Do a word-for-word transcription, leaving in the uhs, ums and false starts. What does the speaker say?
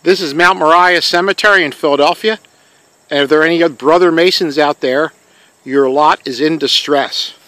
This is Mount Moriah Cemetery in Philadelphia, and if there are any brother Masons out there, your lot is in distress.